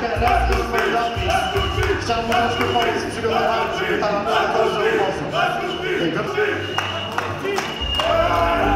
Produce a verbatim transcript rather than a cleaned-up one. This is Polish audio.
reakcję swoich lat. Chciałbym troszkę powiedzieć przygotowany, żeby ta randa do końca nie poszła.